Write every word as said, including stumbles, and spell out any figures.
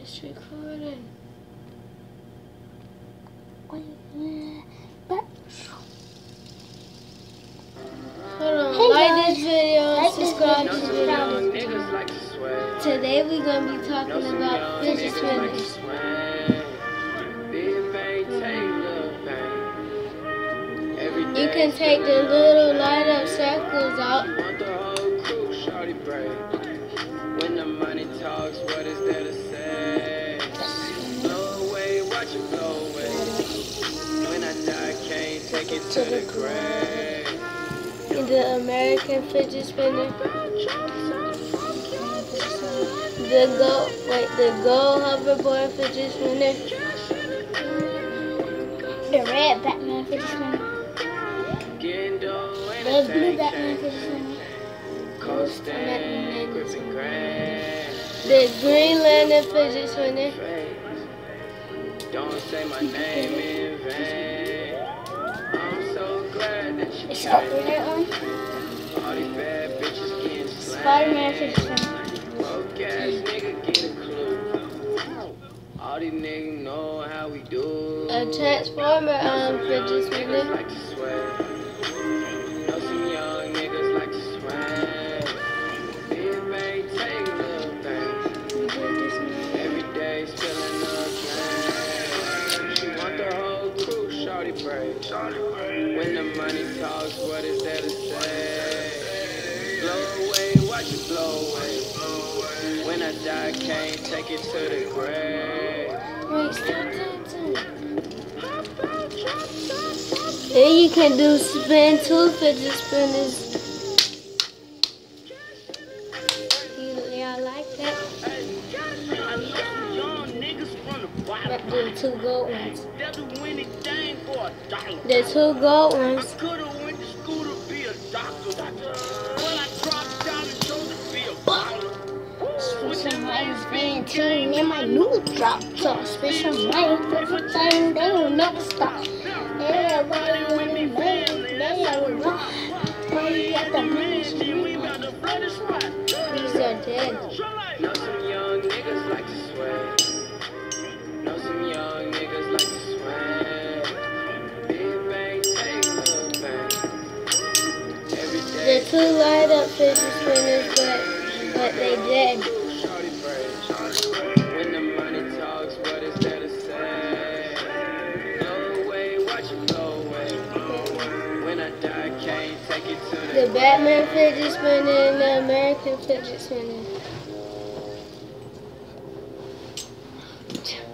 It's recording. Hold on, hey like guys. this video and like subscribe to this the video. Today we're going to be talking about fidget spinners. You can take the little light up circles out. When the money talks, what is there to say? Blow away, watch it blow away. When I die, can't take it to the grave. The American fidget spinner. The go wait, the gold hoverboard fidget spinner. The red Batman fidget spinner. The blue Batman fidget spinner. The Green Lantern fidget spinner. Don't say my name in vain. I'm so glad that you It's up there on. all these bad bitches getting Spider-Man fidget spinner. broke ass nigga get a clue. All these niggas know how we do. A Transformer um fidget spinner. Like to swear. Know some young niggas like to swear. Big bang, take little things. Every day spilling up game. She want the whole crew, shorty brave. When the money talks, what is there to say? Blow away, watch it blow away. When I die, can't take it to the grave. Wait, stop, stop, stop. Then you can do spin two fidget spinners. Y'all like that? But the two gold ones. The two gold ones. Special Lions Band two and my new drop top. Special Lions for the time, they will never stop. Everybody in the man, they will rock. Party at the mainstream. These are dead. Know some young niggas like to swear. Know some young niggas like to swear. Big bang, take little bang. Every day. The two light up fidget spinners, but but they dead. Shorty brave. When the money talks, what is there to say? Blow away, watch it blow away. When I die, can't take it to the The Batman fidget spinner and the American fidget spinner.